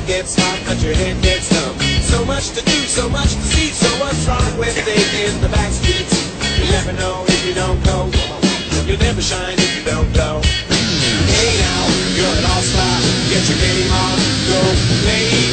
gets hot, but your head gets numb. So much to do, so much to see, so what's wrong with staying in the back streets? You never know if you don't go. You'll never shine if you don't go. Hey now, you're an all-star. Get your game on, go play.